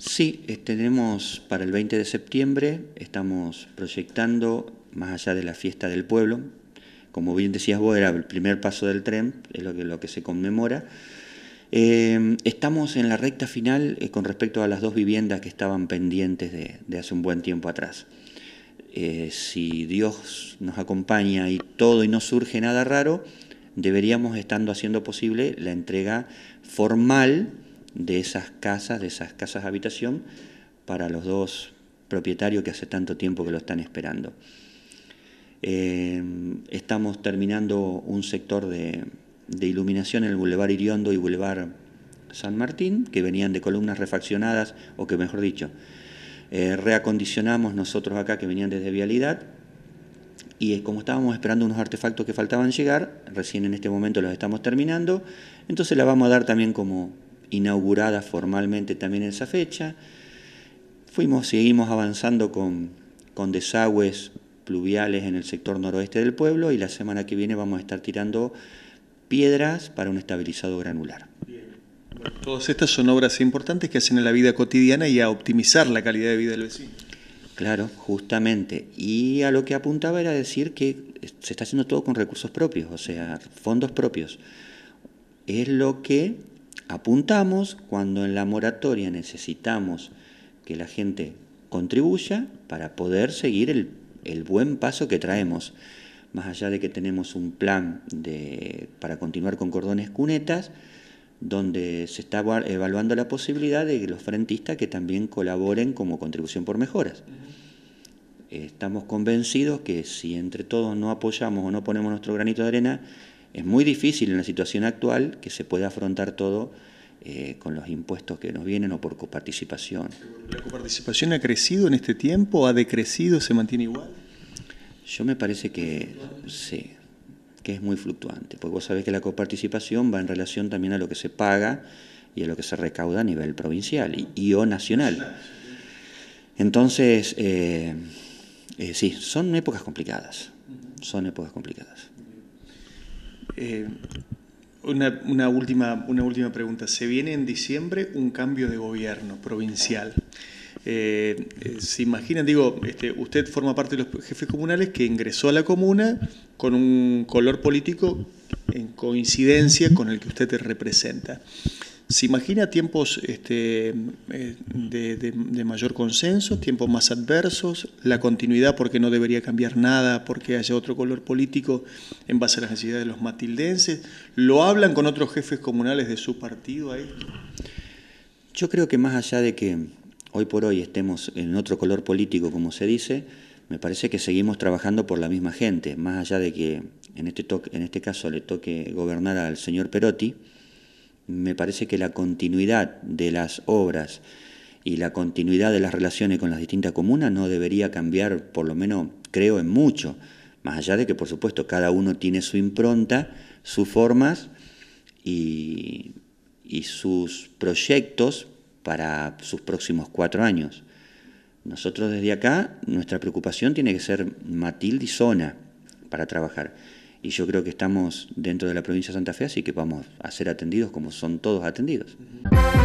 Sí, tenemos para el 20 de septiembre, estamos proyectando, más allá de la fiesta del pueblo, como bien decías vos, era el primer paso del tren, es lo que se conmemora. Estamos en la recta final con respecto a las dos viviendas que estaban pendientes de hace un buen tiempo atrás. Si Dios nos acompaña y todo y no surge nada raro, deberíamos estando haciendo posible la entrega formal de esas casas habitación para los dos propietarios que hace tanto tiempo que lo están esperando. Estamos terminando un sector de iluminación en el Boulevard Iriondo y Boulevard San Martín, que venían de columnas refaccionadas, o que mejor dicho, reacondicionamos nosotros acá, que venían desde Vialidad, y como estábamos esperando unos artefactos que faltaban llegar, recién en este momento los estamos terminando, entonces la vamos a dar también como inaugurada formalmente también en esa fecha. Seguimos avanzando con desagües pluviales en el sector noroeste del pueblo, y la semana que viene vamos a estar tirando piedras para un estabilizado granular. Bueno, todas estas son obras importantes que hacen en la vida cotidiana y a optimizar la calidad de vida del vecino. Claro, justamente. Y a lo que apuntaba era decir que se está haciendo todo con recursos propios, o sea, fondos propios. Es lo que apuntamos cuando en la moratoria necesitamos que la gente contribuya para poder seguir el buen paso que traemos. Más allá de que tenemos un plan para continuar con cordones cunetas, donde se está evaluando la posibilidad de que los frentistas que también colaboren como contribución por mejoras. Estamos convencidos que si entre todos no apoyamos o no ponemos nuestro granito de arena, es muy difícil en la situación actual que se pueda afrontar todo con los impuestos que nos vienen o por coparticipación. ¿La coparticipación ha crecido en este tiempo? ¿Ha decrecido? ¿Se mantiene igual? Yo me parece que sí, que es muy fluctuante, porque vos sabés que la coparticipación va en relación también a lo que se paga y a lo que se recauda a nivel provincial y o nacional. Entonces, sí, son épocas complicadas, Una última pregunta. Se viene en diciembre un cambio de gobierno provincial. ¿Se imaginan? Usted forma parte de los jefes comunales que ingresó a la comuna con un color político en coincidencia con el que usted representa. ¿Se imagina tiempos de mayor consenso, tiempos más adversos, la continuidad porque no debería cambiar nada, porque haya otro color político en base a las necesidades de los matildenses? ¿Lo hablan con otros jefes comunales de su partido ahí? Yo creo que más allá de que hoy por hoy estemos en otro color político, como se dice, me parece que seguimos trabajando por la misma gente, más allá de que en este caso le toque gobernar al señor Perotti. Me parece que la continuidad de las obras y la continuidad de las relaciones con las distintas comunas no debería cambiar, por lo menos creo, en mucho, más allá de que por supuesto cada uno tiene su impronta, sus formas y sus proyectos para sus próximos 4 años. Nosotros desde acá, nuestra preocupación tiene que ser Matilde y zona para trabajar. Y yo creo que estamos dentro de la provincia de Santa Fe, así que vamos a ser atendidos como son todos atendidos.